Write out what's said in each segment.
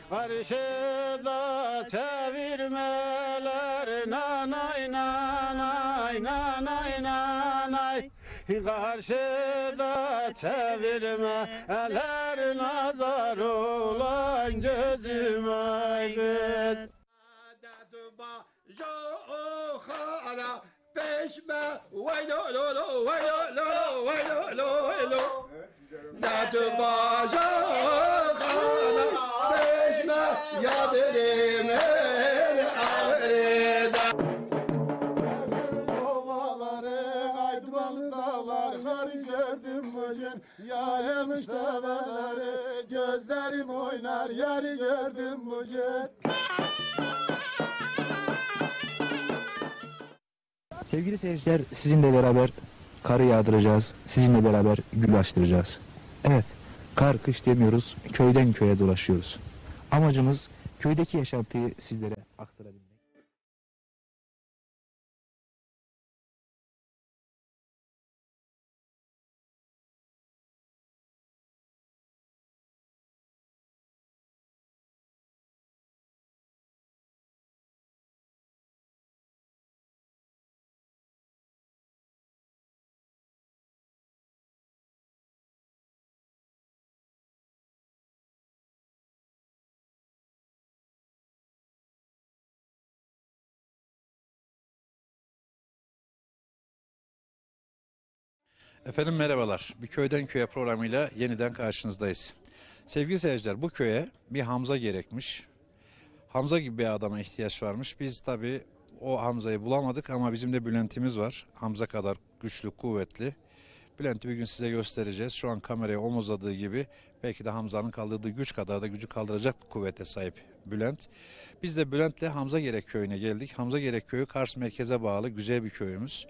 Karşıda çevirmeler nanay nanay nanay nanay. Karşıda çevirmeler nazar olan gözüme kız. Peşme vay lo lo lo vay lo lo lo vay lo lo lo. Dadu baja kana peşme ya dedim ağrıda. Ovaların aydınlı dağlar kar gördüm bugün. Yayılmış tepeleri gözlerim oynar yarı gördüm bugün. Sevgili seyirciler, sizinle beraber karı yağdıracağız, sizinle beraber gül açtıracağız. Evet, kar kış demiyoruz, köyden köye dolaşıyoruz. Amacımız köydeki yaşantıyı sizlere aktarabilmek. Efendim merhabalar. Bir köyden köye programıyla yeniden karşınızdayız. Sevgili seyirciler, bu köye bir Hamza gerekmiş. Hamza gibi bir adama ihtiyaç varmış. Biz tabii o Hamza'yı bulamadık ama bizim de Bülent'imiz var. Hamza kadar güçlü, kuvvetli. Bülent'i bir gün size göstereceğiz. Şu an kameraya omuzladığı gibi belki de Hamza'nın kaldırdığı güç kadar da gücü kaldıracak bir kuvvete sahip Bülent. Biz de Bülent'le Hamzagerek köyüne geldik. Hamzagerek köyü Kars merkeze bağlı güzel bir köyümüz.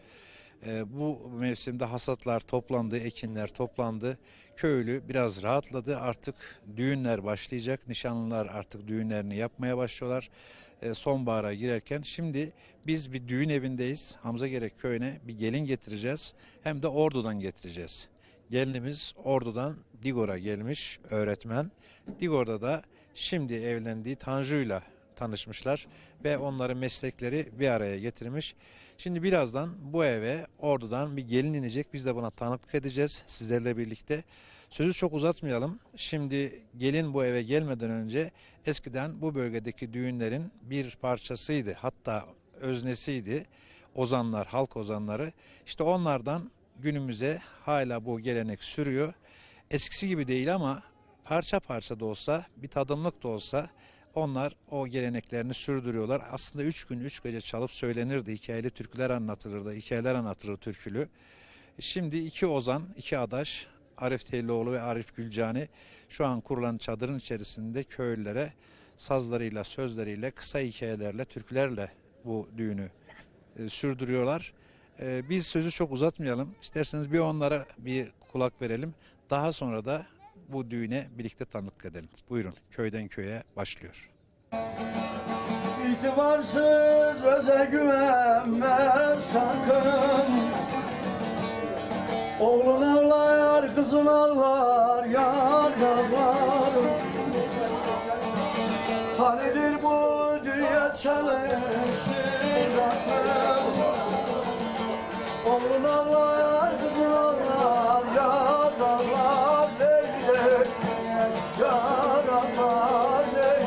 Bu mevsimde hasatlar toplandı, ekinler toplandı. Köylü biraz rahatladı. Artık düğünler başlayacak. Nişanlılar artık düğünlerini yapmaya başlıyorlar. Sonbahara girerken şimdi biz bir düğün evindeyiz. Hamzagerek köyüne bir gelin getireceğiz. Hem de Ordu'dan getireceğiz. Gelinimiz Ordu'dan Digor'a gelmiş öğretmen. Digor'da da şimdi evlendiği Tanju'yla tanışmışlar ve onların meslekleri bir araya getirmiş. Şimdi birazdan bu eve Ordu'dan bir gelin inecek. Biz de buna tanıklık edeceğiz sizlerle birlikte. Sözü çok uzatmayalım. Şimdi gelin bu eve gelmeden önce eskiden bu bölgedeki düğünlerin bir parçasıydı. Hatta öznesiydi. Ozanlar, halk ozanları. İşte onlardan günümüze hala bu gelenek sürüyor. Eskisi gibi değil ama parça parça da olsa, bir tadımlık da olsa onlar o geleneklerini sürdürüyorlar. Aslında 3 gün 3 gece çalıp söylenirdi. Hikayeli türküler anlatılırdı. Hikayeler anlatılır türkülü. Şimdi iki ozan, iki adaş, Arif Tellioğlu ve Arif Gülcani şu an kurulan çadırın içerisinde köylülere sazlarıyla, sözleriyle, kısa hikayelerle, türkülerle bu düğünü sürdürüyorlar. Biz sözü çok uzatmayalım. İsterseniz bir onlara bir kulak verelim. Daha sonra da bu düğüne birlikte tanıklık edelim. Buyurun, köyden köye başlıyor. İtibarsız öze güvenme sakın. Oğlun ağlar, kızın ağlar, yar ağlar. Halidir bu dünya çalışır aklım. Oğlun ağlar, kızın ağlar, yar ağlar. Yar ağlar,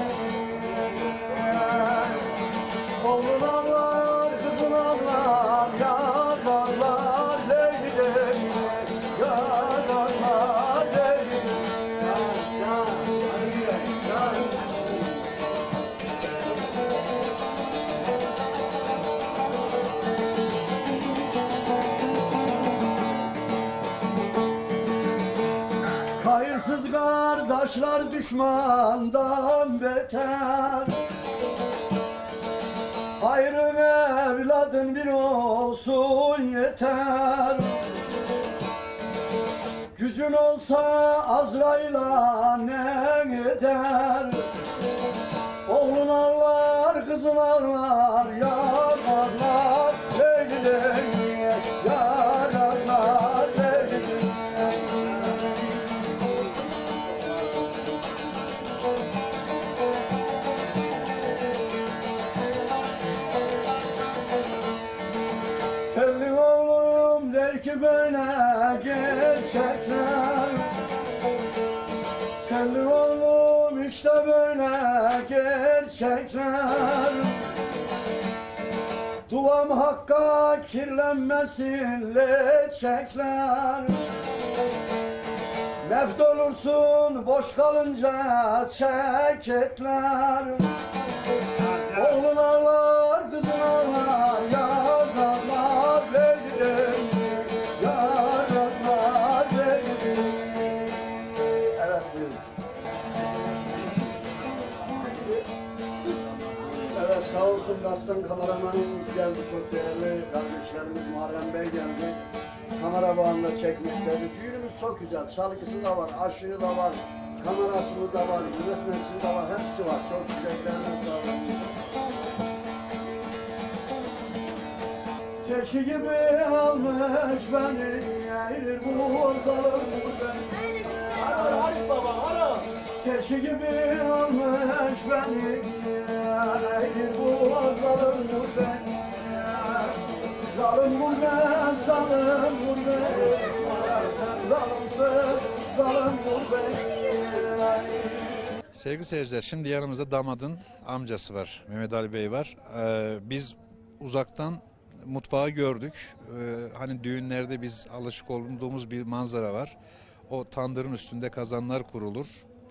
oğlun ağlar, kızın ağlar, yar ağlar, yar ağlar, hayırsız kardeşler düşmandan beter. Ayrı evladın bir olsun yeter. Gücün olsa Azrail'a ne eder? Oğlun ağlar, kızın ağlar, yar ağlar, leyli leyli, yar ağlar, leyli leyli. böyle gerçekler. Kendi oğlum işte böyle gerçekler. Duam hakka kirlenmesin leçekler. Meft olursun boş kalınca çeketler. Oğlun ağlar, kızın ağlar, yararlar verdim, yararlar verdim. Evet, buyurun. Evet, sağ olsun Aslan kameramanımız geldi, çok değerli kardeşlerimiz Muharrem Bey geldi. Kamera bağında çekmek istedi. Düğünümüz çok güzel, şarkısı da var, aşığı da var, kamerası da var, yönetmenisi de var, hepsi var. Çok teşekkürler, sağ olun. Çeşi gibi almış beni, eğrir bu ortalık beni. Ara, Arif baba, ara. Çeşi gibi almış beni, eğrir bu ortalık beni. Zalim gurbet, zalim gurbet, zalimsin, zalim gurbet. Sevgili seyirciler, şimdi yanımızda damadın amcası var, Mehmet Ali Bey var. Biz uzaktan mutfağı gördük. Hani düğünlerde biz alışık olduğumuz bir manzara var. O tandırın üstünde kazanlar kurulur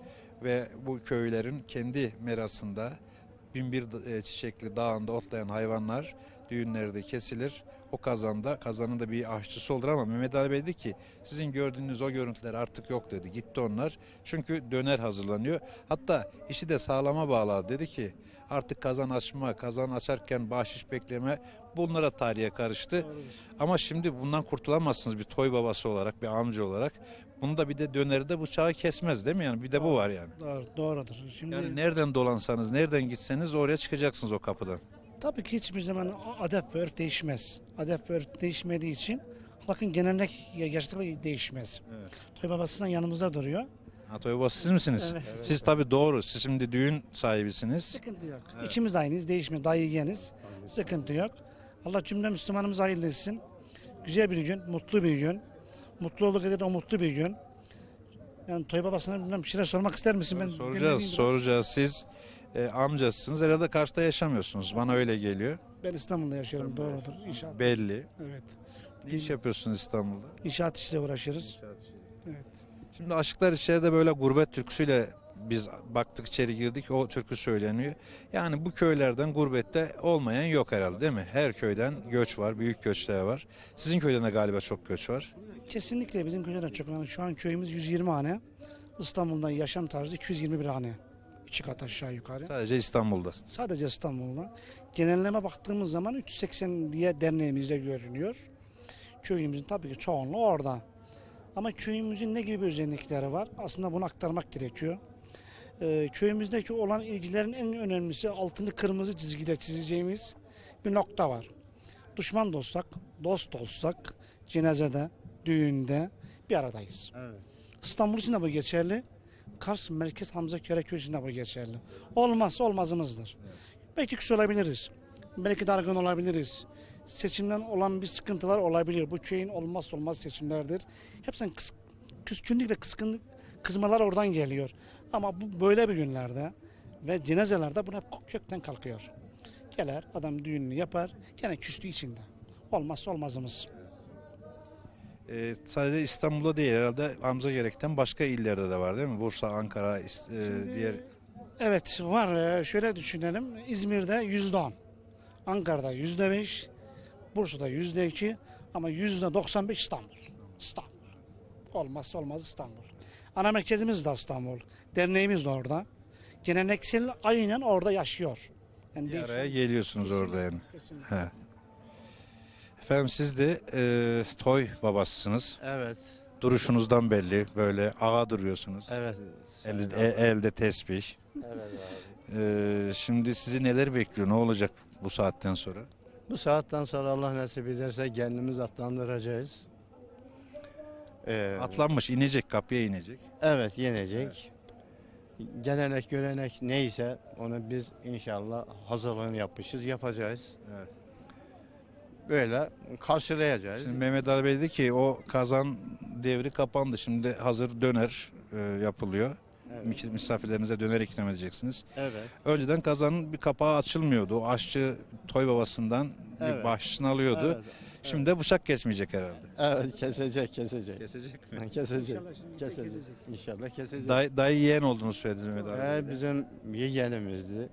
ve bu köylerin kendi merasında binbir çiçekli dağında otlayan hayvanlar düğünlerde kesilir. O kazanın da bir aşçısı olur ama Mehmet Ali Bey dedi ki sizin gördüğünüz o görüntüler artık yok dedi. Gitti onlar. Çünkü döner hazırlanıyor. Hatta işi de sağlama bağladı. Dedi ki artık kazan açma, kazan açarken bahşiş bekleme bunlara tarihe karıştı. Ama şimdi bundan kurtulamazsınız bir toy babası olarak, bir amca olarak. Bunu da bir de döneri de bıçağı kesmez değil mi yani? Bir de bu var yani. Doğrudur. Şimdi Yani nereden dolansanız, nereden gitseniz oraya çıkacaksınız o kapıdan. tabii ki hiçbir zaman adet ve örf değişmez. Adet ve örf değişmediği için halkın gelenek gerçekten değişmez. Evet. Toy babasından yanımızda duruyor. Toy babası siz misiniz? Evet. Siz tabii doğru. Siz şimdi düğün sahibisiniz. Sıkıntı yok. Evet. İkimiz aynıyız, değişmez. Dayı yeğeniz. Sıkıntı yok. Allah cümle Müslümanımız hayırlı etsin. Güzel bir gün, mutlu bir gün. Mutluluk eder o mutlu bir gün. Yani toy babasına bilmem bir şeyler sormak ister misin? Ben Soracağız. Siz amcasısınız. Herhalde Kars'ta yaşamıyorsunuz. Bana öyle geliyor. Ben İstanbul'da yaşıyorum, doğrudur. İnşaat. Belli. Evet. Ne iş yapıyorsunuz İstanbul'da? İnşaat işle uğraşırız. Evet. Şimdi Aşıklar içeride böyle gurbet türküsüyle biz baktık içeri girdik o türkü söyleniyor. Yani bu köylerden gurbette olmayan yok herhalde değil mi? Her köyden göç var, büyük göçler var. Sizin köyden de galiba çok göç var. Kesinlikle bizim köyden çok. Yani şu an köyümüz 120 hane. İstanbul'dan yaşam tarzı 221 hane. 2 kat aşağı yukarı. Sadece İstanbul'da. Sadece İstanbul'da. Genelleme baktığımız zaman 380 diye derneğimizde görünüyor. Köyümüzün tabii ki çoğunluğu orada. Ama köyümüzün ne gibi bir özellikleri var? Aslında bunu aktarmak gerekiyor. Köyümüzdeki olan ilgilerin en önemlisi altını kırmızı çizgide çizeceğimiz bir nokta var. Düşman da olsak, dost olsak, cenazede, düğünde bir aradayız. Evet. İstanbul için de bu geçerli. Kars Merkez Hamza Köy için de bu geçerli. Olmazsa olmazımızdır. Belki küs olabiliriz. Belki dargın olabiliriz. Seçimden olan bir sıkıntılar olabilir. Bu köyün olmazsa olmaz seçimlerdir. Hepsinin küskünlük ve kızmalar oradan geliyor. Ama bu böyle bir günlerde ve cenazelerde buna kökten kalkıyor. Gelir adam düğününü yapar. Gene küslüğü içinde. Olmazsa olmazımız. Sadece İstanbul'da değil herhalde Hamza Gerek'ten başka illerde de var değil mi? Bursa, Ankara, diğer... Evet var. Şöyle düşünelim. İzmir'de %10. Ankara'da %5. Bursa'da %2. Ama %95 İstanbul. İstanbul. Olmazsa olmaz İstanbul. Ana merkezimiz de İstanbul. Derneğimiz de orada. Geleneksel aynen orada yaşıyor. Yani Bir araya geliyorsunuz orada yani. Kesinlikle. He. Efendim siz de toy babasısınız. Evet, Duruşunuzdan belli böyle ağa duruyorsunuz. evet. Elde tesbih. Evet abi. Şimdi sizi neler bekliyor? Ne olacak bu saatten sonra? Bu saatten sonra Allah nasip ederse kendimiz atlandıracağız. Atlanmış, inecek, kapıya inecek. Evet, yenecek. Gelenek, görenek neyse onu biz inşallah hazırlığını yapmışız, yapacağız. Evet. böyle karşılayacağız. Şimdi Mehmet Ali Bey dedi ki o kazan devri kapandı. Şimdi hazır döner yapılıyor. Misafirlerinize döner ikram edeceksiniz. Evet. Önceden kazanın bir kapağı açılmıyordu. O aşçı toy babasından bir Evet. bahşişini alıyordu. Evet. Şimdi de bıçak kesmeyecek herhalde. Evet, kesecek. Kesecek mi? Kesecek. İnşallah kesecek. Dayı yeğen olduğunu söylediniz Mehmet Ali Bey. Bizim yeğenimizdi.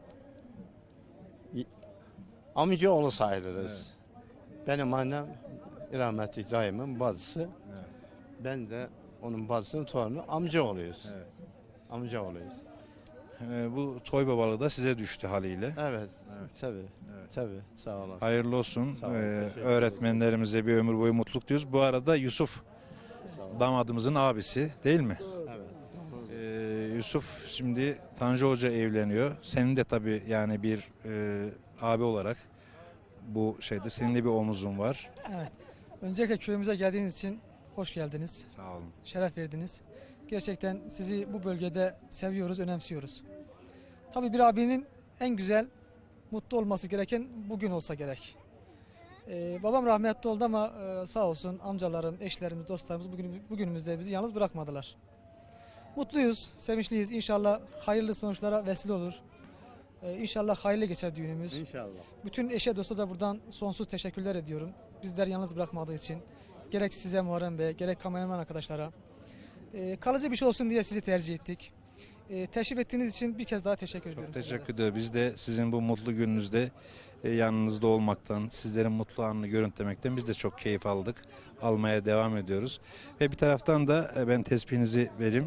Amcaoğlu sayılırız. Benim annem rahmetli dayımın bacısı. Ben de onun bacısının torunu amcaoğluyuz. Evet. Amcaoğluyuz. Bu toy babalığı da size düştü haliyle. Evet. Tabii. Tabii. Sağ olasın. Hayırlı olsun. Sağ olun, teşekkür Öğretmenlerimize bir ömür boyu mutluluk diyoruz. Bu arada Yusuf damadımızın abisi değil mi? Evet. Yusuf şimdi Tanju Hoca evleniyor. Senin de tabii yani bir abi olarak bu şeyde senin de bir omuzun var. Evet. Öncelikle köyümüze geldiğiniz için hoş geldiniz. Sağ olun. Şeref verdiniz. Gerçekten sizi bu bölgede seviyoruz, önemsiyoruz. Tabii bir abinin en güzel, mutlu olması gereken bugün olsa gerek. Babam rahmetli oldu ama sağ olsun amcalarım, eşlerimiz, dostlarımız bugünümüzde bizi yalnız bırakmadılar. Mutluyuz, sevinçliyiz. İnşallah hayırlı sonuçlara vesile olur. İnşallah hayırlı geçer düğünümüz. İnşallah. Bütün eşe dosta da buradan sonsuz teşekkürler ediyorum. Bizleri yalnız bırakmadığı için. Gerek size Muharrem Bey, gerek kameraman arkadaşlara. Kalıcı bir şey olsun diye sizi tercih ettik. Teşrif ettiğiniz için bir kez daha teşekkür ediyorum. Çok sizlere. teşekkür ederim. Biz de sizin bu mutlu gününüzde yanınızda olmaktan, sizlerin mutlu anını görüntülemekten biz de çok keyif aldık. Almaya devam ediyoruz. Ve bir taraftan da ben tesbihinizi vereyim.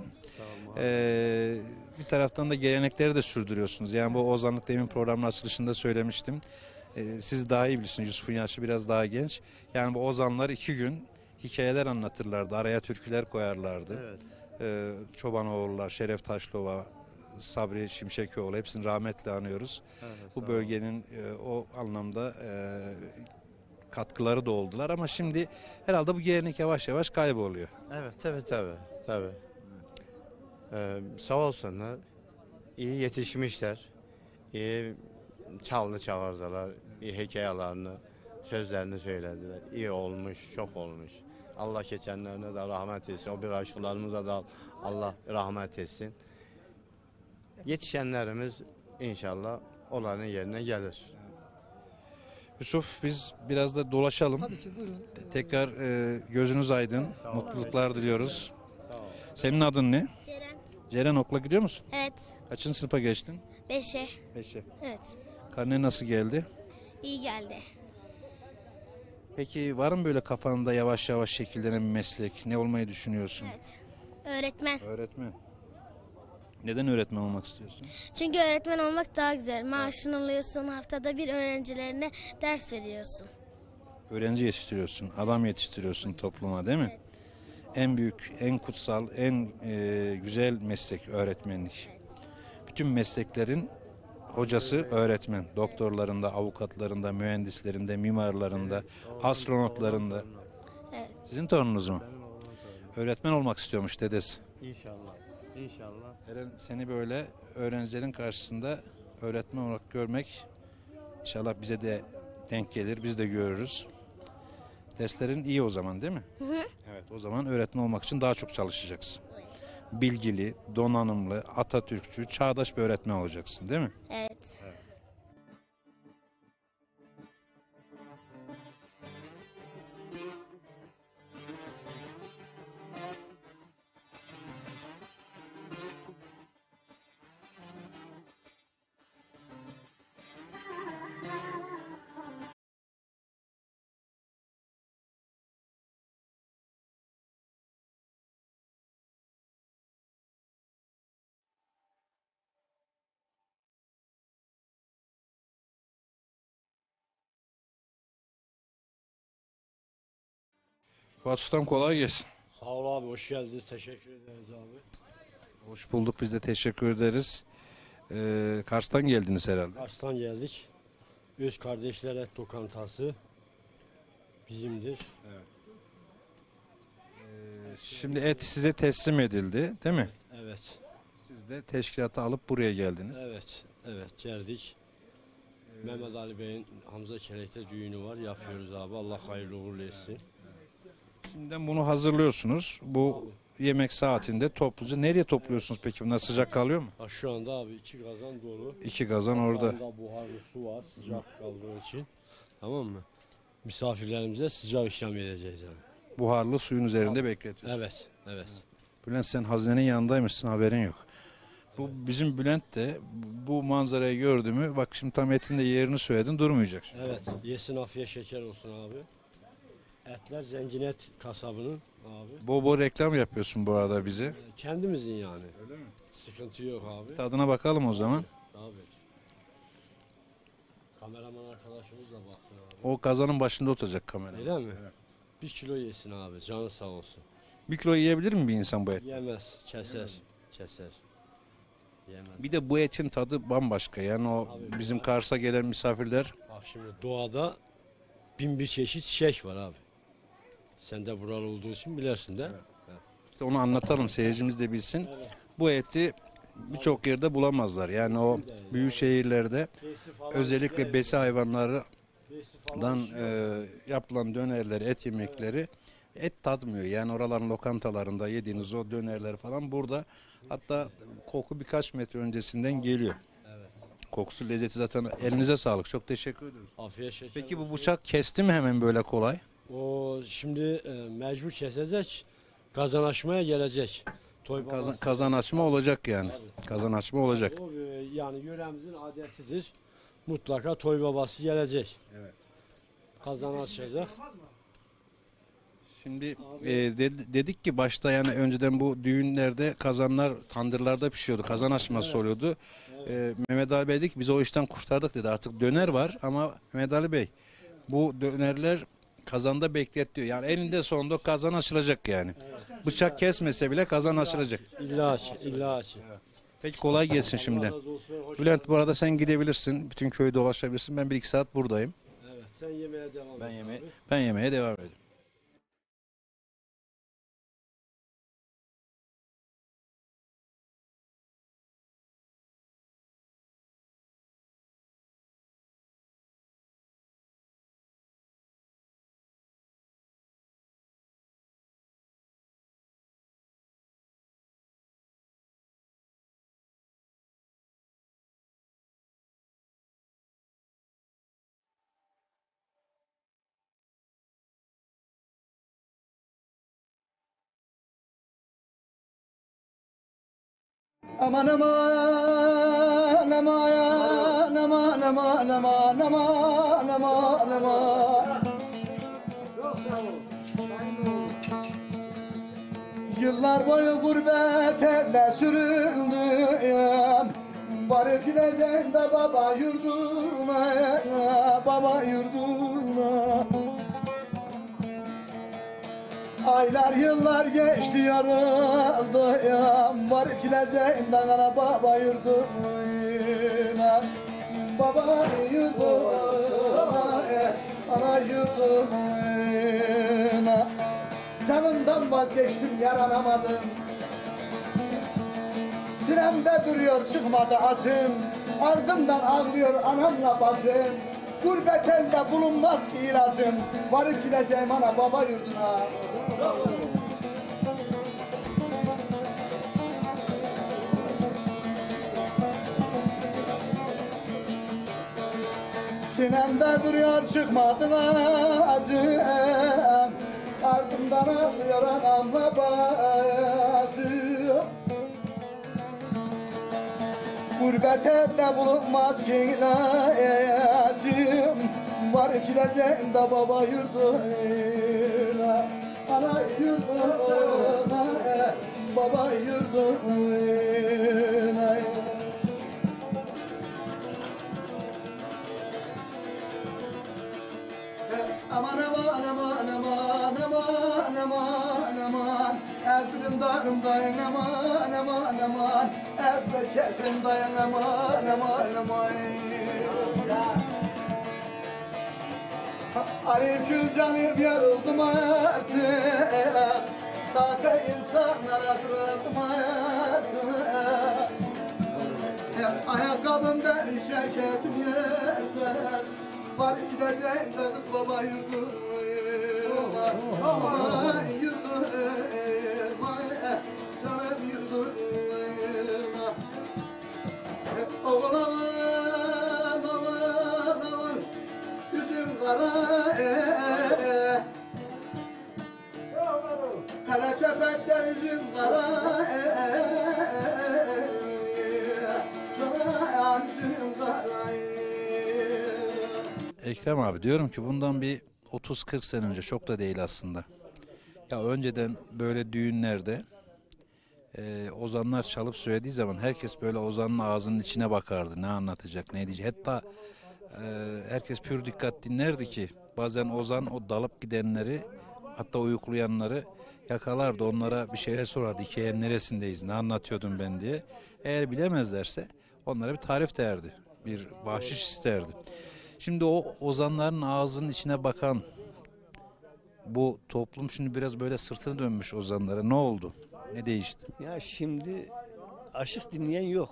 Bir taraftan da gelenekleri de sürdürüyorsunuz. Yani bu ozanlık demin programın açılışında söylemiştim. Siz daha iyi bilirsiniz. Yusuf'un yaşı biraz daha genç. Yani bu ozanlar 2 gün hikayeler anlatırlardı. Araya türküler koyarlardı. Evet. Çobanoğullar, Şeref Taşlova, Sabri Şimşekoğlu hepsini rahmetle anıyoruz. Bu bölgenin o anlamda katkıları da oldular ama şimdi herhalde bu gelenek yavaş yavaş kayboluyor. Evet, tabii. Sağ olsunlar. İyi yetişmişler. İyi çaldı çağırdılar. İyi hikayelerini, sözlerini söylediler. İyi olmuş, çok olmuş. Allah geçenlerine de rahmet etsin. O bir aşklarımıza da Allah rahmet etsin. Yetişenlerimiz inşallah onların yerine gelir. Yusuf biz biraz da dolaşalım. Tabii ki buyurun. Tekrar gözünüz aydın. Mutluluklar diliyoruz. Sağ ol. Senin adın ne? Ceren. Ceren okula gidiyor musun? Evet. Kaçıncı sınıfa geçtin? 5'e. 5'e. Evet. Karne nasıl geldi? İyi geldi. Peki var mı böyle kafanda yavaş yavaş şekillenen bir meslek? Ne olmayı düşünüyorsun? Evet. Öğretmen. Öğretmen. Neden öğretmen olmak istiyorsun? Çünkü öğretmen olmak daha güzel. Maaşını alıyorsun. Haftada bir öğrencilerine ders veriyorsun. Öğrenci yetiştiriyorsun, adam yetiştiriyorsun topluma değil mi? Evet. En büyük, en kutsal, en güzel meslek öğretmenlik. Bütün mesleklerin hocası öğretmen. Doktorlarında, avukatlarında, mühendislerinde, mimarlarında, astronotlarında. Evet. Sizin torununuz mu? Öğretmen olmak istiyormuş dedesi. İnşallah. İnşallah. Eren seni böyle öğrencilerin karşısında öğretmen olarak görmek inşallah bize de denk gelir, biz de görürüz. Derslerin iyi o zaman değil mi? Hı hı. Evet, o zaman öğretmen olmak için daha çok çalışacaksın. Bilgili, donanımlı, Atatürkçü, çağdaş bir öğretmen olacaksın değil mi? Evet. Fuat Ustam kolay gelsin. Sağ ol abi, hoş geldiniz. Teşekkür ederiz abi. Hoş bulduk, biz de teşekkür ederiz. Kars'tan geldiniz herhalde. Kars'tan geldik. Öz Kardeşler Et Lokantası bizimdir. Şimdi et size teslim edildi değil mi? Evet, Siz de teşkilatı alıp buraya geldiniz. evet geldik. Mehmet Ali Bey'in Hamza Kelek'te düğünü var. Yapıyoruz abi. Allah hayırlı uğurlu etsin. Şimdiden bunu hazırlıyorsunuz. Bu yemek saatinde topluca. Nereye topluyorsunuz peki? Bunlar sıcak kalıyor mu? Ha, şu anda abi 2 kazan dolu. 2 kazan orada. Şu anda buharlı su var sıcak kaldığı için. Tamam mı? Misafirlerimize sıcak ikram edeceğiz yani. Buharlı suyun üzerinde bekletiyorsunuz. Evet, evet. Bülent sen hazinenin yanındaymışsın, haberin yok. Bu bizim Bülent de bu manzarayı gördü mü, bak şimdi tam etin de yerini söyledin, durmayacak şimdi. Evet, yesin afiyet şeker olsun abi. Etler zengin et kasabının abi. Bol bol reklam yapıyorsun bu arada bize. Kendimizin yani. Öyle mi? Sıkıntı yok abi. Tadına bakalım o zaman. Tabii. Kameraman arkadaşımız da baksın abi. O kazanın başında oturacak kamera. Öyle mi? Evet. 1 kilo yesin abi, canı sağ olsun. 1 kilo yiyebilir mi bir insan bu et? Yemez, keser. Keser. Yemez. Bir de bu etin tadı bambaşka. Yani o Abi, bizim Kars'a gelen misafirler Bak şimdi doğada 1001 çeşit çiçek var abi. Sen de buralı olduğu için bilirsin de. işte onu anlatalım, seyircimiz de bilsin. Evet. Bu eti birçok yerde bulamazlar. Yani o büyük şehirlerde özellikle besi hayvanlardan yapılan dönerleri, et yemekleri et tadmıyor. Yani oraların lokantalarında yediğiniz o dönerler falan burada, hatta koku birkaç metre öncesinden geliyor. Evet. Kokusu, lezzeti zaten, elinize sağlık. Çok teşekkür ediyoruz. Afiyet şeker. Peki bu olsun. bıçak kesti mi hemen böyle kolay? O şimdi mecbur kesecek. Kazanaşmaya gelecek. Toy babası. Kazan açma olacak yani. Kazan açma olacak. O, yani yöremizin adetidir. Mutlaka toy babası gelecek. Evet. Kazan açacak. Şimdi dedik ki başta, yani önceden bu düğünlerde kazanlar tandırlarda pişiyordu. Kazan açması oluyordu. Mehmet Ali Bey dedi ki biz o işten kurtardık dedi. Artık döner var ama Mehmet Ali Bey bu dönerler kazanda bekletiyor. Yani elinde sonunda kazan açılacak yani. Bıçak kesmese bile kazan açılacak. İlla aç, illa aç. Peki kolay gelsin şimdi. Allah razı olsun, hoş Bülent bu arada sen gidebilirsin. Bütün köyü dolaşabilirsin. Ben 1-2 saat buradayım. Evet, sen yemeğe devam et abi. Ben yemeğe devam ediyorum. Aman aman aman aman aman aman aman aman aman. Yıllar boyu gurbet elle sürüldüm. Varıp gideceğim de baba yurduna, baba yurduna. Aylar yıllar geçti yarıldım. Varıp gideceğim de ana baba yurduna, baba yurduna, ana yurduna. Canımdan vazgeçtim, yaranamadım. Siremde duruyor, çıkmadı acım. Ardımdan ağlıyor anamla bacım. Gurbet elde bulunmaz ki ilacım. Varıp gideceğim ana baba yurduna. Sinemde duruyor, çıkmadı acım. Ardımdan ağlıyor anamla bacım. Gurbet elde bulunmaz ki ilacım. Var gideceğim de baba yurduna, ana yurduna, baba yurduna. Aman aman aman aman aman aman aman. Ezdirim darım dayın aman aman aman. Ezdir kesin dayın aman aman aman. Aleyküm canım yarıldım artık. Sahte insanlara kırıldım artık. Ayakkabımda ceketim yetmez. Var gideceğim de kız baba yurduma. Yurduma, canım yurduma. Oğlan, yüzüm kara. Hele sepette yüzüm kara. Yüzüm kara. Ekrem abi diyorum ki bundan bir 30-40 sene önce, çok da değil aslında. Ya önceden böyle düğünlerde ozanlar çalıp söylediği zaman herkes böyle ozanın ağzının içine bakardı. Ne anlatacak, ne diyecek. Hatta herkes pür dikkat dinlerdi ki bazen ozan o dalıp gidenleri, hatta uyuklayanları yakalardı. Onlara bir şeyler sorardı. Hikayenin neresindeyiz, ne anlatıyordum ben diye. Eğer bilemezlerse onlara bir tarif derdi. Bir bahşiş isterdi. Şimdi o ozanların ağzının içine bakan bu toplum şimdi biraz böyle sırtını dönmüş ozanlara. Ne oldu? Ne değişti? Ya şimdi aşık dinleyen yok.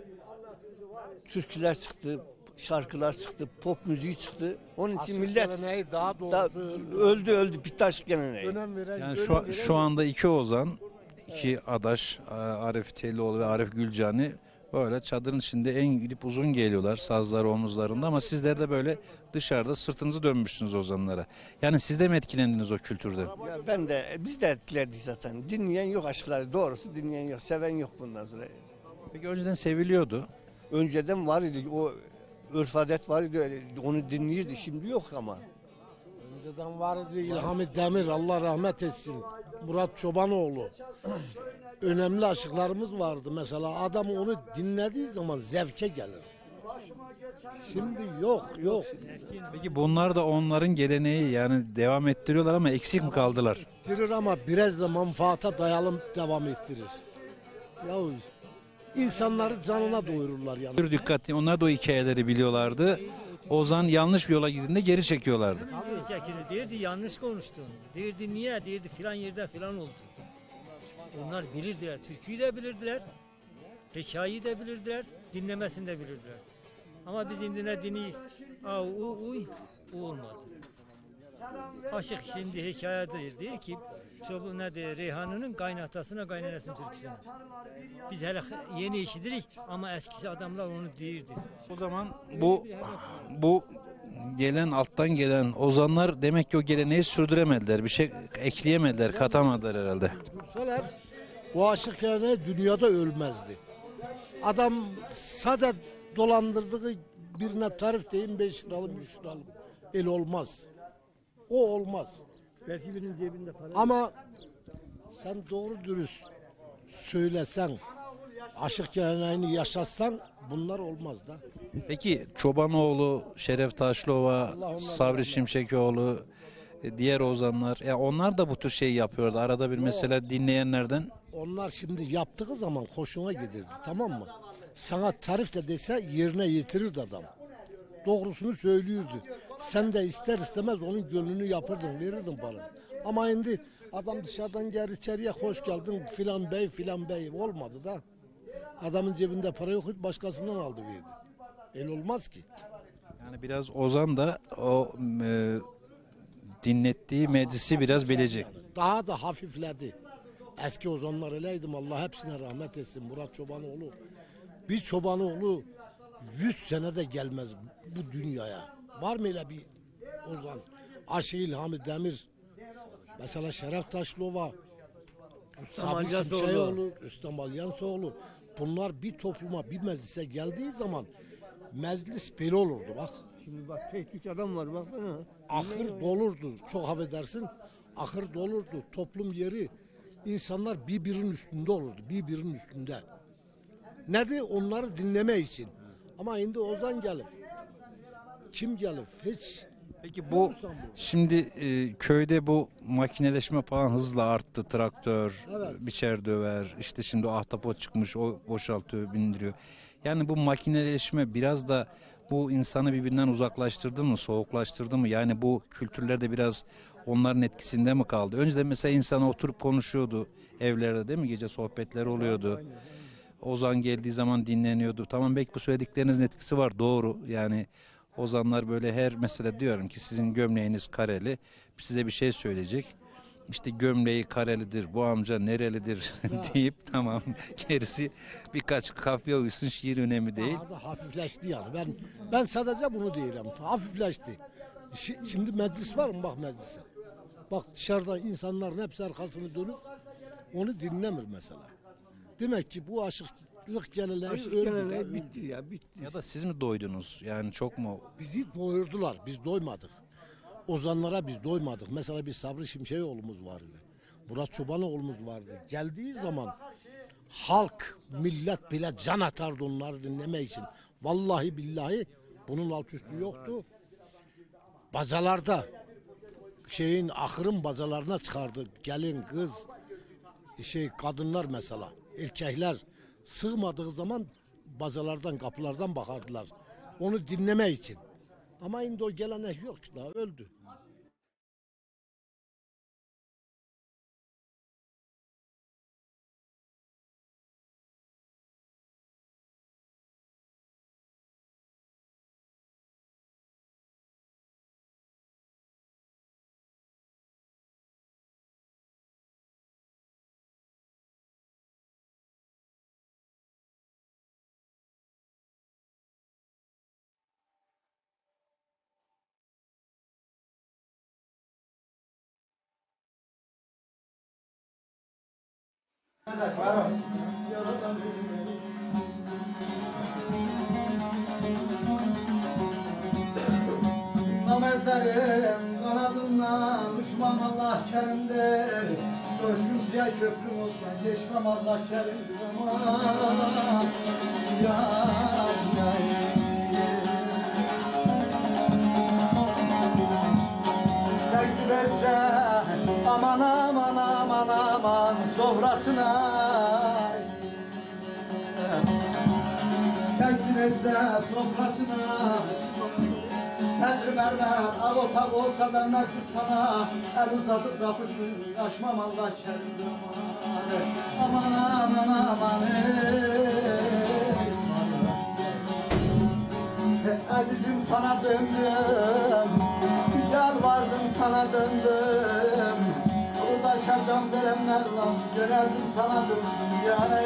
Türküler çıktı, şarkılar çıktı, pop müziği çıktı. Onun için Aşık millet geleneği daha doğrusu öldü bitti aşık geleneği. önem veren Yani şu anda iki ozan, iki adaş, Arif Telioğlu ve Arif Gülcani böyle çadırın içinde en gidip uzun geliyorlar, sazları omuzlarında, ama sizler de böyle dışarıda sırtınızı dönmüşsünüz ozanlara. Yani siz de mi etkilendiniz o kültürden? Ya ben de biz de etkilerdik zaten. Dinleyen yok aşkları, doğrusu dinleyen yok, seven yok bundan sonra. Peki önceden seviliyordu. Önceden var idi, o örf adet var idi, onu dinleyirdi, şimdi yok ama. önceden vardı İlhami Demir, Allah rahmet etsin. Murat Çobanoğlu. Önemli aşıklarımız vardı. Mesela adam onu dinlediği zaman zevke gelir. Şimdi yok. Peki bunlar da onların geleneği, yani devam ettiriyorlar ama eksik mi kaldılar? Ettirir ama biraz da menfaata dayalı devam ettirir. Ya insanları canına doyururlar yani. Bir dikkatli, onlar da o hikayeleri biliyorlardı. Ozan yanlış bir yola girdiğinde geri çekiyorlardı. Çekini derdi yanlış konuştun. Derdi niye? Derdi filan yerde filan oldu. Onlar bilirdiler. Türküyü de bilirdiler. Hikayeyi de bilirdiler. Dinlemesini de bilirdiler. Ama biz şimdi ne dinleyiz? O olmadı. Aşık şimdi hikayedir diyor ki şu ne diyor, Reyhan'ın kaynatasına kaynanasının türküsünü. Biz hele yeni işitirik ama eskisi adamlar onu değirdi. O zaman bu gelen, alttan gelen ozanlar demek ki o geleneği sürdüremediler. Bir şey ekleyemediler, katamadılar herhalde. Dursalar bu aşık geleneği dünyada ölmezdi. Adam sade dolandırdığı birine tarif deyin 5 liralık 3 liralık. El olmaz. O olmaz. Belki birinin cebinde para. Ama sen doğru dürüst söylesen, aşık geleneğini yaşatsan bunlar olmaz da. Peki Çobanoğlu, Şeref Taşlıova, Sabri Şimşekoğlu, diğer ozanlar, ya onlar da bu tür şey yapıyordu. Arada bir mesela dinleyenlerden. Onlar şimdi yaptığı zaman hoşuna gidirdi, tamam mı? Sana tarif de dese yerine getirirdi adam. Doğrusunu söylüyordu. Sen de ister istemez onun gönlünü yapırdın, verirdin bana. Ama şimdi adam dışarıdan gel içeriye hoş geldin filan bey olmadı da. Adamın cebinde para yok, başkasından aldı verdi. El olmaz ki. Yani biraz ozan da o dinlettiği meclisi biraz bilecek. Daha da hafifledi. Eski ozanlar öyleydim, Allah hepsine rahmet etsin. Murat Çobanoğlu. Bir Çobanoğlu 100 senede gelmez bu dünyaya. Var mı öyle bir ozan? Aşık İlhami Demir. Mesela Şeref Taşlıova. Sabri Şimşekoğlu, Rüstem Alyansoğlu. Bunlar bir topluma, bir meclise geldiği zaman meclis böyle olurdu bak. Şimdi bak tek adam var baksana. Ahır dolurdu, çok affedersin. Ahır dolurdu, toplum yeri. İnsanlar birbirinin üstünde olurdu, birbirinin üstünde. Nedir? Onları dinleme için. Ama şimdi ozan gelip, kim gelip hiç. Peki bu şimdi köyde bu makineleşme falan hızla arttı. Traktör, Evet. biçer döver, işte şimdi ahtapot çıkmış, o boşaltıyor, bindiriyor. Yani bu makineleşme biraz da bu insanı birbirinden uzaklaştırdı mı, soğuklaştırdı mı? Yani bu kültürlerde biraz onların etkisinde mi kaldı? Önceden mesela insan oturup konuşuyordu evlerde, değil mi? Gece sohbetleri oluyordu. ozan geldiği zaman dinleniyordu. Tamam, belki bu söylediklerinizin etkisi var, doğru. Yani ozanlar böyle her mesela diyorum ki sizin gömleğiniz kareli, size bir şey söyleyecek. İşte gömleği karelidir, bu amca nerelidir deyip tamam, gerisi birkaç kafiye uysun, şiir önemli değil. Daha da hafifleşti yani. Ben sadece bunu diyorum. Hafifleşti. Şimdi meclis var mı? Bak meclise. Bak dışarıda insanların hepsi arkasını dönüp onu dinlemir mesela. Demek ki bu aşıklık geleneği öldü. Bitti ya, bitti. Ya da siz mi doydunuz? Yani çok mu? Bizi doyurdular. Biz doymadık. Ozanlara biz doymadık. Mesela bir Sabri Şimşekoğlu'muz vardı. Murat Çobanoğlu'muz vardı. Geldiği zaman halk, millet bile can atardı onları dinlemek için. Vallahi billahi bunun alt üstü yoktu. Bacalarda ahırın bacalarına çıkardı. Gelin, kız, kadınlar mesela, erkekler sığmadığı zaman bacalardan, kapılardan bakardılar. Onu dinlemek için. Ama şimdi o gelenek yok, daha öldü. Namertlerim kanadından uçmam Allah kerimdir. Coşkun suya köprüm olsa geçmem Allah kerimdir aman. Teklif etse aman aman aman aman sofrasına. Teklif etse sofrasına. Sedr mermer, avotak olsa da meclis sana. El uzatıp kapısını açmam Allah kerimdir aman. Aman aman aman azizim sana döndüm, yalvardım sana döndüm. Uğraşacağım verenler var, yöneldim sana döndüm. Ya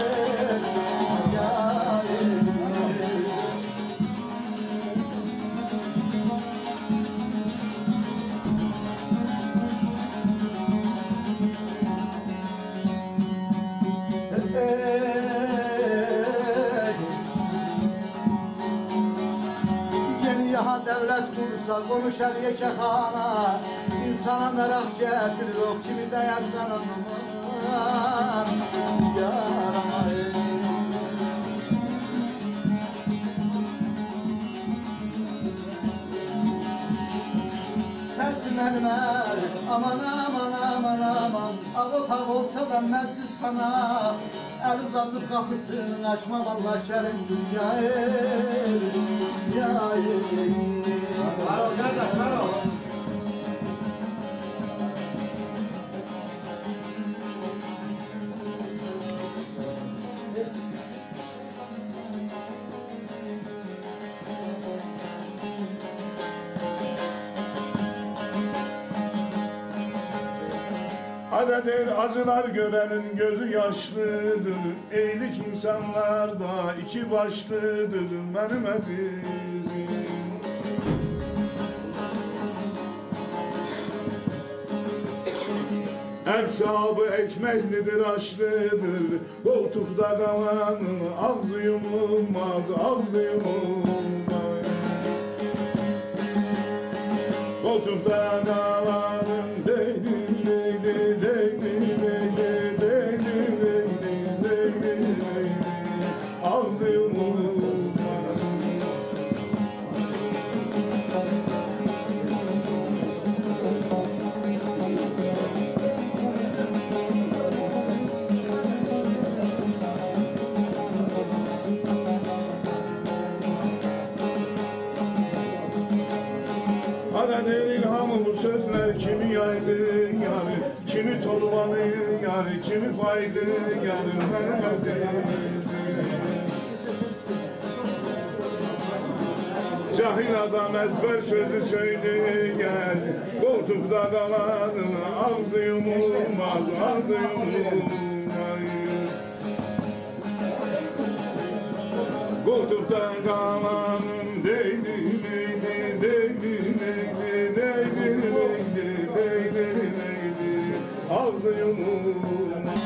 devlet kursa konuşar yekehana. İnsana merak getirir o kimi değer canım. Yaramayın. Serdim mermer aman aman aman aman. Ağıtak olsa da meclis sana. El uzatıp kapısını açmam Allah kerim dünyayı. Adedir acılar görenin gözü yaşlıdır. Eylik insanlarda iki başlıdır benim azizim. Hesabı ekmeklidir, aşlıdır. Koltukta kalanın ağzı yumulmaz, ağzı yumulmaz. Koltukta kalanın değdi. Bu sözler kimi yaydı yarı, kimi torbanı yarı, kimi paydı yarı benim azizim. Cahil adam ezber sözü söyleyen, koltukta kalanın ağzı yumulmaz, ağzı yumulmaz. Koltukta kalanın değdi, değdi, değdi, değdi, değdi, değdi, değdi, değdi, ağzı yumulmaz.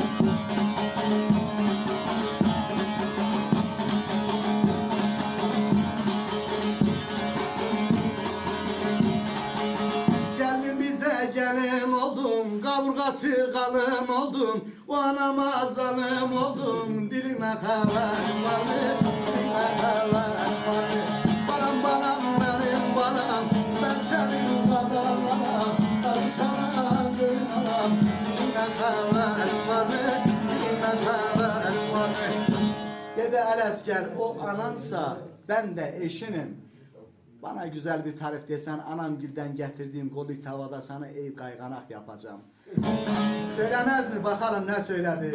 Gelin oldum, kaburgası kalın oldum, o anama zalim oldum, diline kavar vardı, diline kavar vardı. Balam balam benim balam, ben senin babalam, tavşana gönül alam, diline kavar vardı, diline kavar vardı. Dede Alesker o anansa, ben de eşinim. Bana güzel bir tarif desen, anamgilden getirdiğim kolik tavada sana ev kayganak yapacağım. Söylemez mi? Bakalım ne söyledi.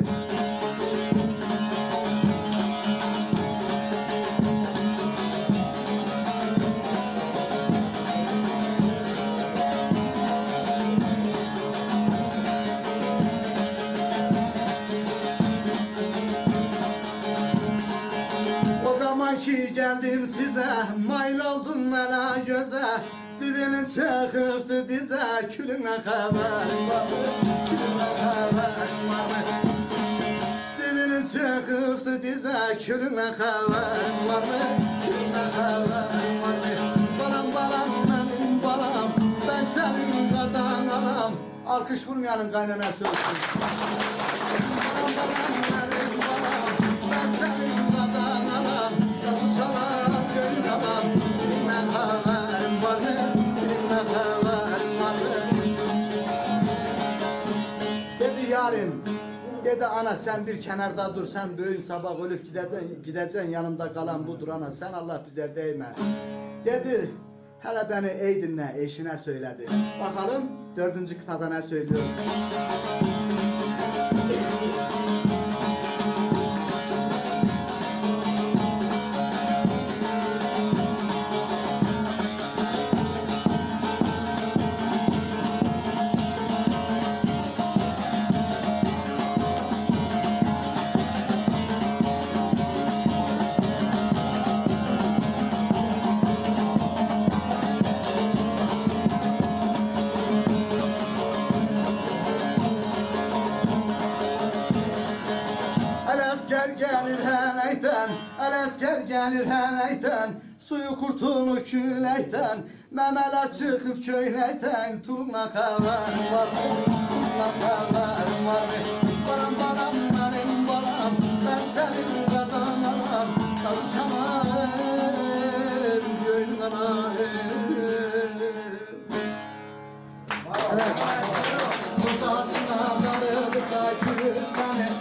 Ki geldim size, mayl oldum bana göze, silinin çıkıftı dize, külüne haber vardı, külüne haber vardı. Silinin çıkıftı dize, külüne haber vardı, külüne haber vardı. Balam balam benim balam, ben senin kadar anam, alkış vurmayanın kaynana söylsün. Balam balam benim balam, ben senin kadar anam, dedi yarim, dedi ana sen bir kenarda dur, sen bugün sabah ölüp gideceksin, yanımda kalan budur ana, sen Allah bize değme. Dedi hele beni ey dinle, eşine söyledi. Bakalım 4. kıtada ne söylüyor. Asker gelir heleyten, suyu kurtulur küleyten, memele çıkıp köyleyten, turna kavar var, turna kavar var. Balam balam benim balam, ben senin kadar anam, çalışamam gönül anam. Evet, kocasına darıldı da külü seni.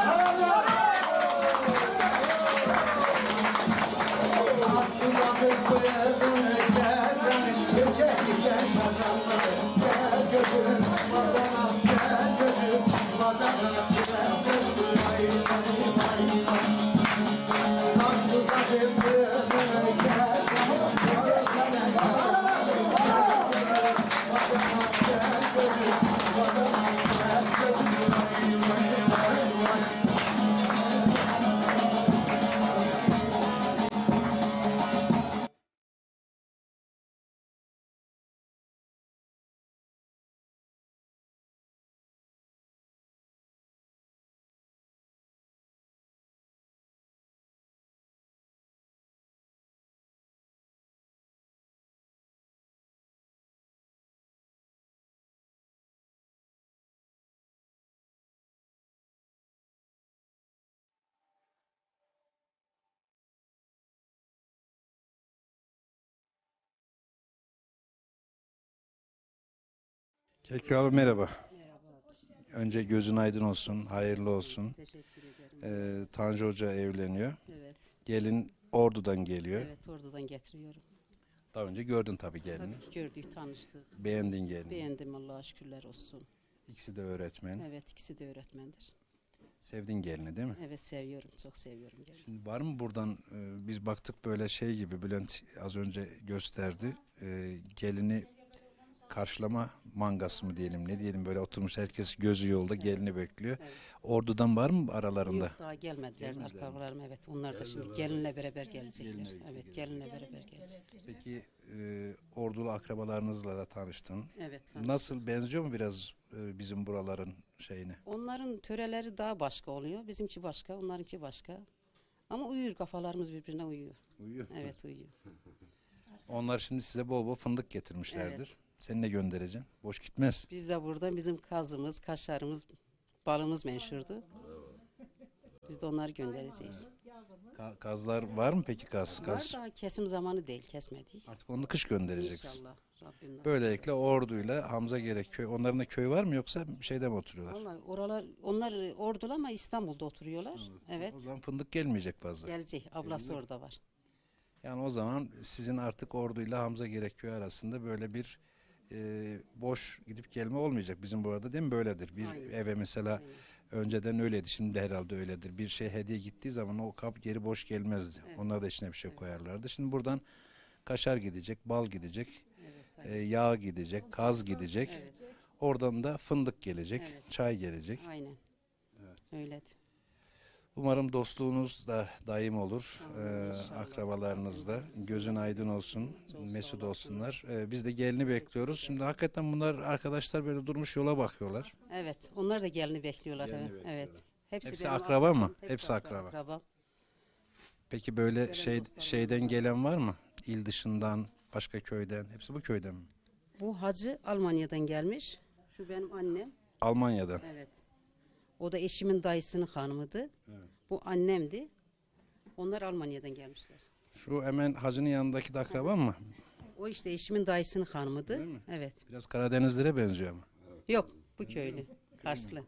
Kekri abi merhaba. Önce gözün aydın olsun, hayırlı olsun. Teşekkür ederim. Tanju Hoca evleniyor. Evet. Gelin Ordu'dan geliyor. Evet, Ordu'dan getiriyorum. Daha önce gördün tabii gelini. Tabii gördük, tanıştık. Beğendin gelini. Beğendim, Allah'a şükürler olsun. İkisi de öğretmen. Evet, ikisi de öğretmendir. Sevdin gelini değil mi? Evet seviyorum, çok seviyorum gelini. Şimdi var mı buradan biz baktık böyle şey gibi Bülent az önce gösterdi. Gelini karşılama mangası mı diyelim ne diyelim böyle oturmuş herkes gözü yolda gelini bekliyor. Evet. Ordudan var mı aralarında? Yok daha gelmediler akrabalarım evet. Onlar da şimdi gelinle beraber gelecekler. Evet gelinle beraber gelecekler. Peki ordulu akrabalarınızla da tanıştın. Evet. tanıştık. Nasıl benziyor mu biraz bizim buraların şeyine? Onların töreleri daha başka oluyor. Bizimki başka, onlarınki başka. Ama uyuyor kafalarımız birbirine uyuyor. Uyuyor. Evet uyuyor. Onlar şimdi size bol bol fındık getirmişlerdir. Evet. Sen ne göndereceksin? Boş gitmez. Biz de burada bizim kazımız, kaşarımız, balımız meşhurdu. Biz de onları göndereceğiz. Kazlar var mı peki kaz? Var da kesim zamanı değil, kesmedik. Artık onu kış göndereceksin. İnşallah. Rabbim nasip Böylelikle Ordu'yla Hamzagerek köy. Onların da köy var mı yoksa bir şeyde mi oturuyorlar? Vallahi onlar Ordulu ama İstanbul'da oturuyorlar. Evet. O zaman fındık gelmeyecek fazla. Gelecek. Ablası orada var. Yani o zaman sizin artık Ordu'yla Hamzagerek köy arasında böyle bir boş gidip gelme olmayacak. Bizim burada değil mi böyledir? Bir Aynen. eve mesela önceden öyleydi. Şimdi de herhalde öyledir. Bir şey hediye gittiği zaman o kap geri boş gelmezdi. Evet. Onlar da içine bir şey koyarlardı. Şimdi buradan kaşar gidecek, bal gidecek, Evet. yağ gidecek, kaz gidecek. Evet. Oradan da fındık gelecek, Evet. çay gelecek. Aynen. Öyledir. Umarım dostluğunuz da daim olur. İnşallah. Akrabalarınız da. Rabbim Gözün nasip aydın etsin. olsun. Çok sağ Mesut olasınız. olsunlar. Biz de gelini bekliyoruz. Şimdi hakikaten bunlar arkadaşlar böyle durmuş yola bakıyorlar. Evet. Onlar da gelini bekliyorlar. Gelini evet. bekliyorlar. Evet. Hepsi benim akraba mı? akrabam, Hepsi akraba. akrabam. Peki böyle Gelen dostlarım şeyden var. gelen var mı? İl dışından, başka köyden. Hepsi bu köyden mi? Bu hacı Almanya'dan gelmiş. Şu benim annem. Almanya'dan. Evet. O da eşimin dayısının hanımıydı. Bu annemdi. Onlar Almanya'dan gelmişler. Şu hemen hacının yanındaki de akraba mı? O işte eşimin dayısının hanımıydı. Öyle mi? Evet. Biraz Karadenizlere benziyor ama. Yok bu köylü. Karslı.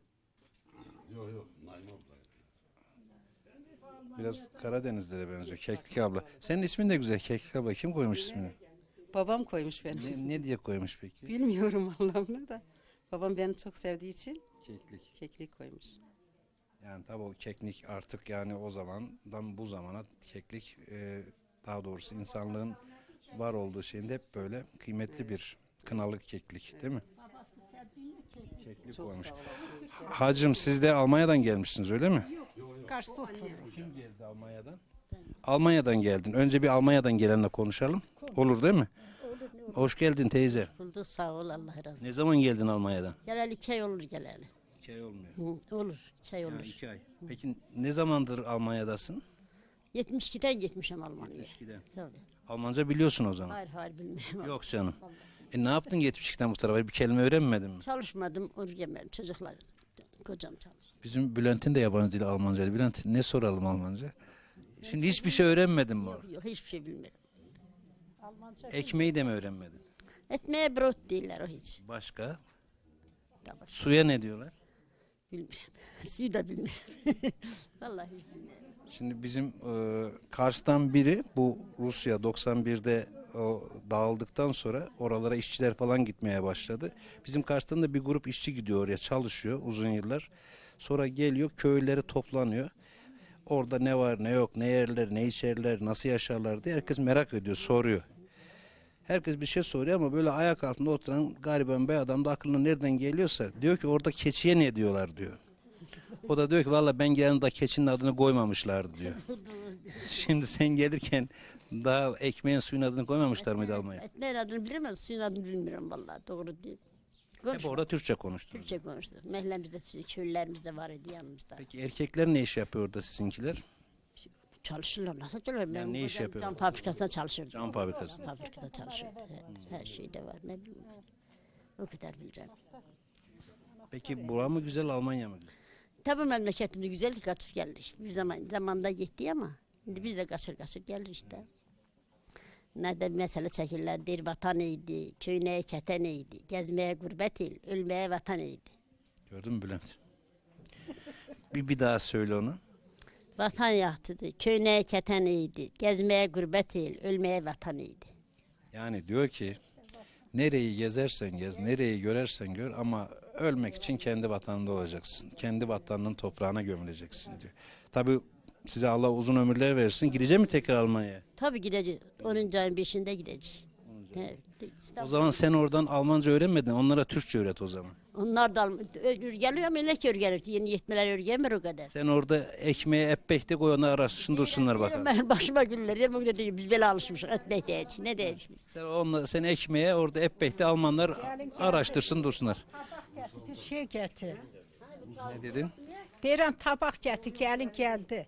Biraz Karadenizlere benziyor. Keklik abla. Senin ismin de güzel. Keklik abla. Kim koymuş ismini? Babam koymuş benim ismimi. Ne diye koymuş peki? Bilmiyorum Allah'ını da. Babam beni çok sevdiği için Keklik. keklik koymuş. Yani tabii o keklik artık yani o zamandan bu zamana keklik daha doğrusu insanlığın var olduğu şeyinde hep böyle kıymetli bir kınalı keklik değil mi? Keklik Çok koymuş. sağ olasınız. Hacım siz de Almanya'dan gelmişsiniz öyle mi? Kars'ta oturuyorum. Kim geldi Almanya'dan? Almanya'dan geldin. Önce bir Almanya'dan gelenle konuşalım. Olur değil mi? Hoş geldin teyze. Bulduk sağ ol Allah razı olsun. Ne zaman geldin Almanya'dan? Geleli 2 ay olur geleli. 2 ay olmuyor. Olur 2 ay olur. Ya 2 ay. Peki ne zamandır Almanya'dasın? 72'den gitmişim Almanya'ya. 72'den. Tabii. Almanca biliyorsun o zaman. Hayır bilmiyorum. Yok canım. Ne yaptın 72'den bu tarafa? Bir kelime öğrenmedin mi? Çalışmadım oraya çocuklar. Kocam çalıştı. Bizim Bülent'in de yabancı dili Almancaydı. Bülent ne soralım Almanca? Şimdi hiçbir şey öğrenmedin mi? Yok hiçbir şey bilmiyorum. Ekmeği de mi öğrenmedin? Etmeye brot değiller o hiç. Başka? Tabii. Suya ne diyorlar? Bilmiyorum. Suyu da bilmiyorum. Vallahi hiç bilmiyorum. Şimdi bizim Kars'tan biri bu Rusya 91'de o dağıldıktan sonra oralara işçiler falan gitmeye başladı. Bizim Kars'tan da bir grup işçi gidiyor oraya çalışıyor uzun yıllar. Sonra geliyor köyleri toplanıyor. Orada ne var ne yok ne yerler ne içerler nasıl yaşarlar diye herkes merak ediyor soruyor. Herkes bir şey soruyor ama böyle ayak altında oturan gariban bir adam da aklına nereden geliyorsa diyor ki orada keçiye ne diyorlar diyor. O da diyor ki valla ben geldiğimde keçinin adını koymamışlardı diyor. Şimdi sen gelirken daha ekmeğin suyun adını koymamışlar mıydı Almanya? Etmeyin adını bilir misin? Suyun adını bilmiyorum vallahi doğru değil. Hep orada Türkçe konuştunuz. Türkçe konuştuk. Mehlemizde, köylülerimizde var idi yanımızda. Peki erkekler ne iş yapıyor orada sizinkiler? Çalışırlar. Nasıl çalışırlar? Yani ne iş yapıyorlar? Cam fabrikasında çalışırdı. Cam fabrikasında. Fabrikada çalışırdı. Her şeyde var. Ne bileyim ben. O kadar bileceğim. Peki bura mı güzel Almanya mı güzel? Tabii memleketimiz güzel kaçıp geldi. İşte. Bir zamanda gitti ama şimdi biz de kaçır geldik işte. Nerede mesele çekirlerdir, vatan iyiydi, köyüne keten iyiydi, gezmeye gurbet il, ölmeye vatan iyiydi. Gördün mü Bülent? bir daha söyle onu. Vatan yaktıdı, köyüne keten iyiydi, gezmeye gurbet il, ölmeye vatan iyiydi. Yani diyor ki nereyi gezersen gez, nereyi görersen gör ama ölmek için kendi vatanında olacaksın. Kendi vatanının toprağına gömüleceksin diyor. Tabii size Allah uzun ömürler versin. Gidecek mi tekrar Almanya'ya? Tabii gideceğiz. 10. ayın 5'inde gideceğiz. Evet, O zaman sen oradan Almanca öğrenmedin. Onlara Türkçe öğret o zaman. onlar da geliyor ama ne ki öğrenir. Yeni yetmeler öğrenmiyor o kadar. Sen orada ekmeğe epbekte koy, onlar araştırsın dursunlar bakalım. Ben başıma güller yerim. O diyor biz böyle alışmışız. Etmek değil. Ne değil biz. Sen ekmeğe orada epbekte Almanlar araştırsın dursunlar. Bir şey getir. Ne dedin? Deyirəm tabak getir, gelin geldi.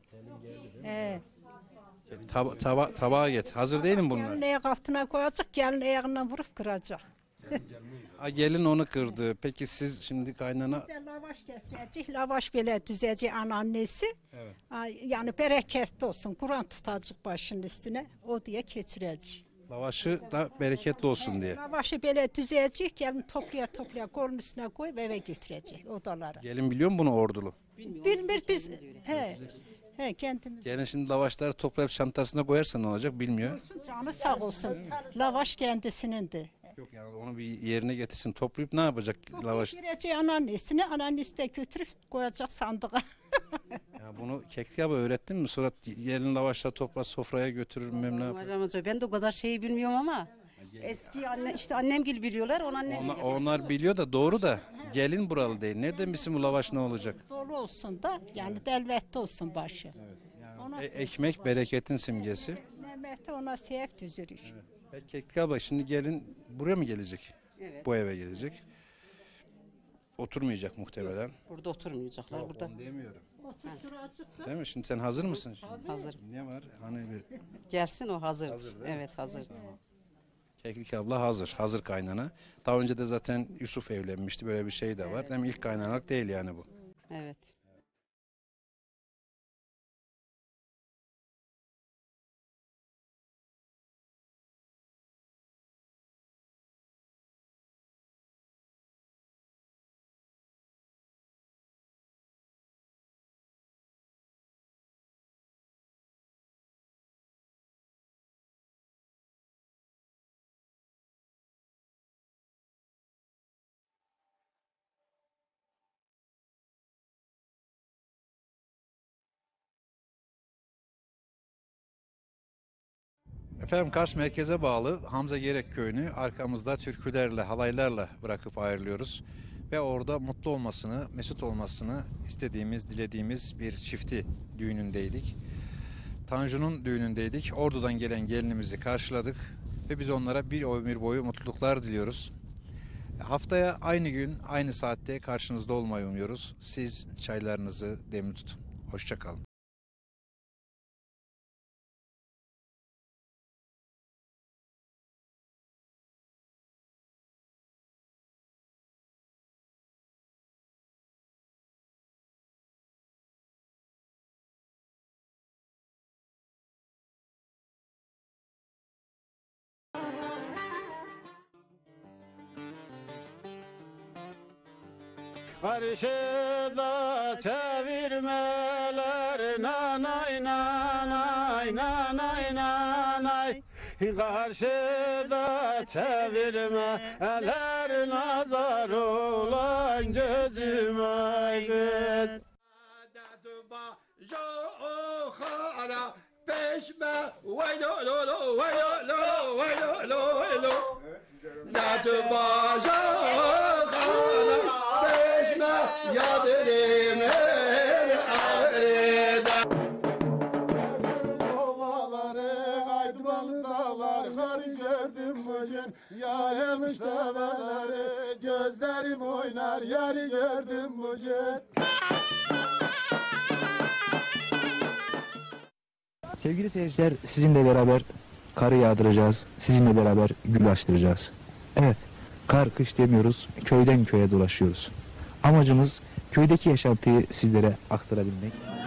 Tabağa get. Hazır değil mi bunlar? Gelin ayak altına koyacak, gelin ayağından vurup kıracak. Gelin onu kırdı. Peki siz şimdi kaynana... Biz de lavaş getirəcək, lavaş belə düzəcək anneannesi. Evet. Yani bereketli olsun, Kur'an tutacak başının üstüne, o diye keçirəcək. Lavaşı da bereketli olsun diye. Lavaşı belə düzəcək, gelin toplaya kolun üstüne koy ve eve götürəcək odalara. Gelin biliyor mu bunu ordulu? Bilmir biz, he kendimiz. Gelin şimdi lavaşları toplayıp çantasına koyarsa ne olacak bilmiyor. Canı sağ olsun, lavaş kendisinindir. Yok yani onu bir yerine getirsin. Toplayıp ne yapacak lavaş? Girəcək anneannesine, anneannesi de götürüp koyacak sandığa. Ya bunu Keklik abi öğrettin mi? Sonra gelin lavaşları topla sofraya götürür bilmem ne yapar. Ben de o kadar şeyi bilmiyorum ama eski anne işte annemgil biliyorlar. Onlar biliyor da doğru da gelin buralı değil. Ne demişsin bu lavaş ne olacak? Dolu olsun da yani delvetli olsun başı. Evet, yani ekmek bereketin simgesi. Nemeti ona sevap düzürük. Evet. Peki Keklik abi şimdi gelin buraya mı gelecek? Evet. Bu eve gelecek. Oturmayacak muhtemelen. Burada oturmayacaklar. Yok, burada. onu demiyorum. Oturacak. Değil mi? Şimdi sen hazır mısın? Şimdi? Hazırım. Ne var? Hani bir... Gelsin o hazırdır. Hazır, değil mi? Evet hazırdır. Tamam. Keklik abla hazır. Hazır kaynana. Daha önce de zaten Yusuf evlenmişti. Böyle bir şey de var. Hem ilk kaynanalık değil yani bu. Evet. Efendim Kars merkeze bağlı Hamza Gerek köyünü arkamızda türkülerle, halaylarla bırakıp ayrılıyoruz. Ve orada mutlu olmasını, mesut olmasını istediğimiz, dilediğimiz bir çifti düğünündeydik. Tanju'nun düğünündeydik. Ordu'dan gelen gelinimizi karşıladık ve biz onlara bir ömür boyu mutluluklar diliyoruz. Haftaya aynı gün, aynı saatte karşınızda olmayı umuyoruz. Siz çaylarınızı demli tutun. Hoşça kalın. Karşıda çevirmeler nanay nanay nanay nanay. Karşıda çevirmeler nazar olan gözüme kız. Peşme vay lo lo lo vay lo lo vay lo lo lo. Dadı baja yadırım ağrıda. Ovaların aydınlı dağlar kar gördüm bugün. Yayılmış develeri gözlerim oynar yarı gördüm bugün. Sevgili seyirciler, sizinle beraber karı yağdıracağız, sizinle beraber gül açtıracağız. Evet, kar kış demiyoruz, köyden köye dolaşıyoruz. Amacımız köydeki yaşantıyı sizlere aktarabilmek.